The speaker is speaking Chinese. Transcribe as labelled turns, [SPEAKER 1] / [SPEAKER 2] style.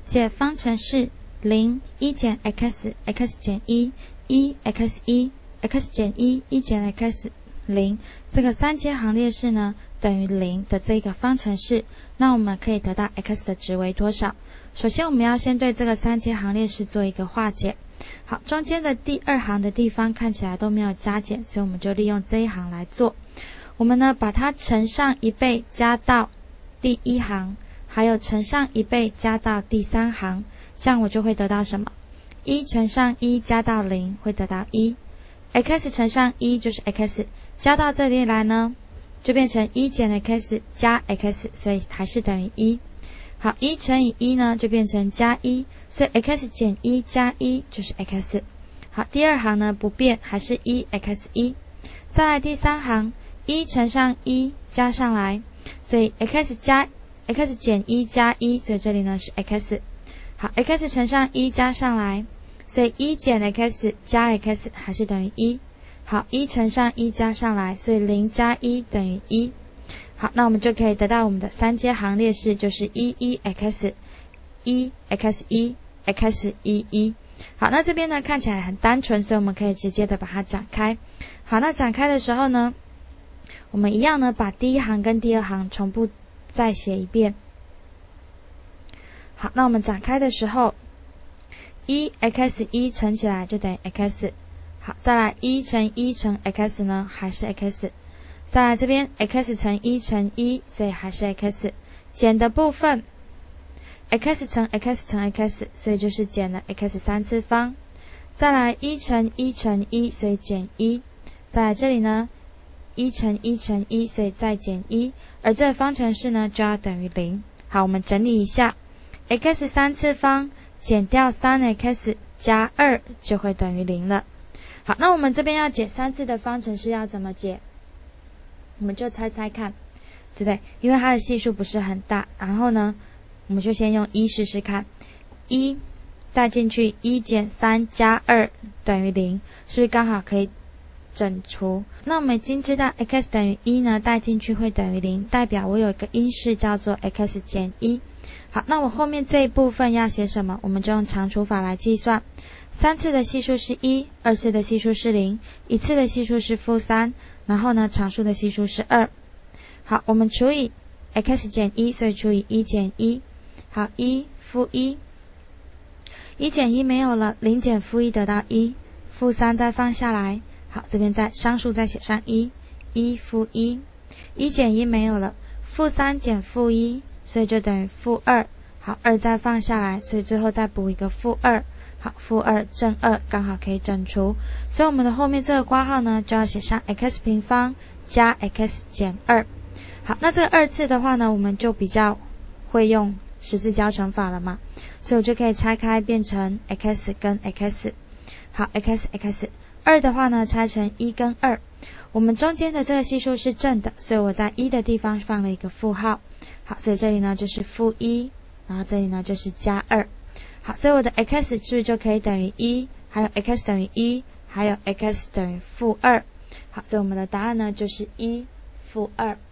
[SPEAKER 1] 解方程式0 1减 x x 减1 1 x 1 x 减1 1减 x 0这个三阶行列式呢等于0的这个方程式，那我们可以得到 x 的值为多少？首先我们要先对这个三阶行列式做一个化解。好，中间的第二行的地方看起来都没有加减，所以我们就利用这一行来做。我们呢把它乘上1倍加到第一行，还有乘上1倍加到第三行，这样我就会得到什么？1乘上1加到0会得到1， x 乘上1就是 x， 加到这里来呢就变成1减 x 加 x， 所以还是等于1。好，1乘以1呢就变成加1，所以 x 减1加1就是 x。好，第二行呢不变，还是1x1。再来第三行，1乘上1加上来，所以 x 减1加1，所以这里呢是 x。好， x 乘上1加上来，所以1减 x 加 x 还是等于1。好，1乘上1加上来，所以0加1等于1。好，那我们就可以得到我们的三阶行列式，就是11x 1x1 x 11。好，那这边呢看起来很单纯，所以我们可以直接的把它展开。好，那展开的时候呢，我们一样呢把第一行跟第二行重复再写一遍。好，那我们展开的时候1x1 乘起来就等于 x。好，再来1乘1乘 x 呢还是 x。再来这边 x 乘1乘1，所以还是 x。减的部分 x 乘 x 乘 x， 所以就是减了 x 3次方。再来1乘1乘1，所以减1。再来这里呢1乘1乘1，所以再减1，而这个方程式呢就要等于0。好，我们整理一下， x 3次方减掉 3x 加2就会等于0了。好，那我们这边要解3次的方程式要怎么解？我们就猜猜看，对不对？因为它的系数不是很大，然后呢我们就先用1试试看。1带进去，1减3加2等于0，是不是刚好可以整除？那我们已经知道 x 等于1呢，带进去会等于0，代表我有一个因式叫做 x 减1。好，那我后面这一部分要写什么？我们就用长除法来计算。3次的系数是1， 2次的系数是0， 1次的系数是-3，然后呢常数的系数是2。好，我们除以 x 减1，所以除以1减1。好，1负1， 1减1没有了，0减负1得到1， -3再放下来。好，这边再商数再写上1， 1负1， 1减1没有了， -3减负1，所以就等于-2。好，2再放下来，所以最后再补一个-2。好，-2正2刚好可以整除，所以我们的后面这个括号呢就要写上 x 平方加 x 减2。好，那这个2次的话呢，我们就比较会用十字交乘法了嘛，所以我就可以拆开变成 x 跟 x。好， x 2的话呢拆成1跟2，我们中间的这个系数是正的，所以我在1的地方放了一个负号。好，所以这里呢就是-1，然后这里呢就是加2。好，所以我的 x 是不是就可以等于1，还有 x 等于1，还有 x 等于-2。好，所以我们的答案呢就是1负2。